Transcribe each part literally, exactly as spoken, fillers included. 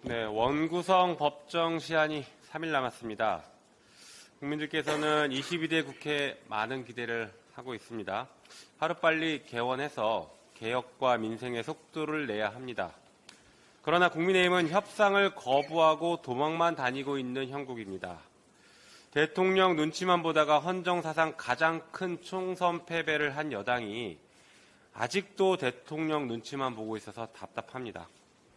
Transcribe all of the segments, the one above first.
네, 원구성 법정 시한이 삼 일 남았습니다. 국민들께서는 이십이 대 국회에 많은 기대를 하고 있습니다. 하루빨리 개원해서 개혁과 민생의 속도를 내야 합니다. 그러나 국민의힘은 협상을 거부하고 도망만 다니고 있는 형국입니다. 대통령 눈치만 보다가 헌정사상 가장 큰 총선 패배를 한 여당이 아직도 대통령 눈치만 보고 있어서 답답합니다.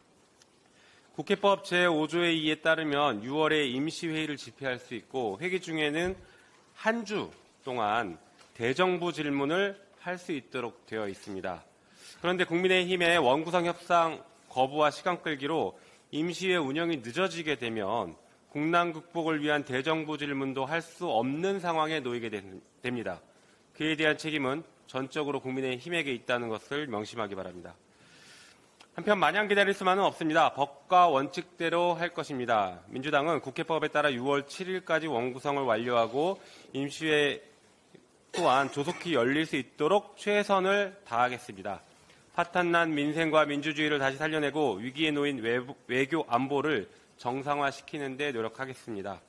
국회법 제오 조의 이에 따르면 유월에 임시회의를 집회할 수 있고 회기 중에는 한 주 동안 대정부 질문을 할 수 있도록 되어 있습니다. 그런데 국민의힘의 원구성 협상 거부와 시간 끌기로 임시회 운영이 늦어지게 되면 국난 극복을 위한 대정부 질문도 할 수 없는 상황에 놓이게 됩니다. 그에 대한 책임은 전적으로 국민의힘에게 있다는 것을 명심하기 바랍니다. 한편 마냥 기다릴 수만은 없습니다. 법과 원칙대로 할 것입니다. 민주당은 국회법에 따라 유월 칠일까지 원구성을 완료하고 임시회 또한 조속히 열릴 수 있도록 최선을 다하겠습니다. 파탄난 민생과 민주주의를 다시 살려내고 위기에 놓인 외교 안보를 정상화시키는 데 노력하겠습니다.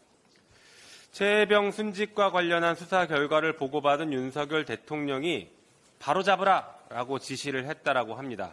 최혜병 순직과 관련한 수사 결과를 보고받은 윤석열 대통령이 바로잡으라라고 지시를 했다라고 합니다.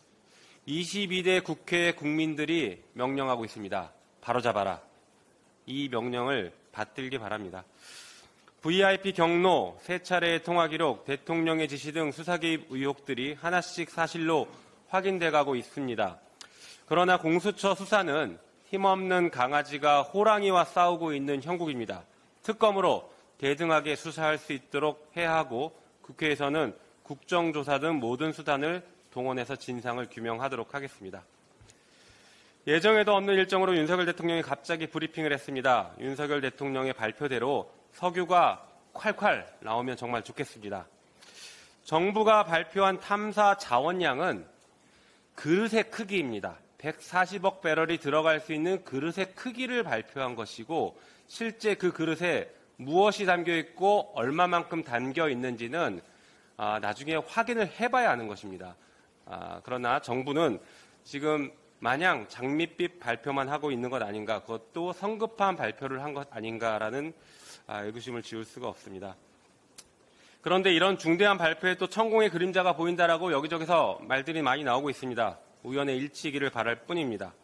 이십이 대 국회 국민들이 명령하고 있습니다. 바로잡아라. 이 명령을 받들기 바랍니다. 브이아이피 경로, 세 차례의 통화 기록, 대통령의 지시 등 수사 개입 의혹들이 하나씩 사실로 확인돼 가고 있습니다. 그러나 공수처 수사는 힘없는 강아지가 호랑이와 싸우고 있는 형국입니다. 특검으로 대등하게 수사할 수 있도록 해야 하고 국회에서는 국정조사 등 모든 수단을 동원해서 진상을 규명하도록 하겠습니다. 예정에도 없는 일정으로 윤석열 대통령이 갑자기 브리핑을 했습니다. 윤석열 대통령의 발표대로 석유가 콸콸 나오면 정말 좋겠습니다. 정부가 발표한 탐사 자원량은 그릇의 크기입니다. 백사십억 배럴이 들어갈 수 있는 그릇의 크기를 발표한 것이고 실제 그 그릇에 무엇이 담겨 있고 얼마만큼 담겨 있는지는 아, 나중에 확인을 해봐야 하는 것입니다. 아, 그러나 정부는 지금 마냥 장밋빛 발표만 하고 있는 것 아닌가, 그것도 성급한 발표를 한 것 아닌가라는 아, 의구심을 지울 수가 없습니다. 그런데 이런 중대한 발표에 또 천공의 그림자가 보인다라고 여기저기서 말들이 많이 나오고 있습니다. 우연의 일치이기를 바랄 뿐입니다.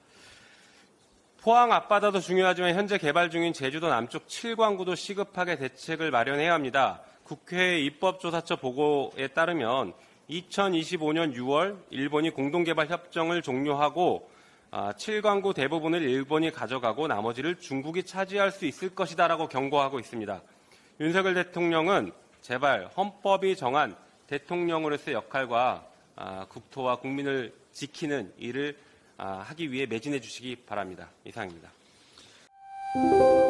포항 앞바다도 중요하지만 현재 개발 중인 제주도 남쪽 칠광구도 시급하게 대책을 마련해야 합니다. 국회 입법조사처 보고에 따르면 이천이십오년 유월 일본이 공동개발 협정을 종료하고 칠광구 대부분을 일본이 가져가고 나머지를 중국이 차지할 수 있을 것이다라고 경고하고 있습니다. 윤석열 대통령은 제발 헌법이 정한 대통령으로서의 역할과 국토와 국민을 지키는 일을 하기 위해 매진해 주시기 바랍니다. 이상입니다.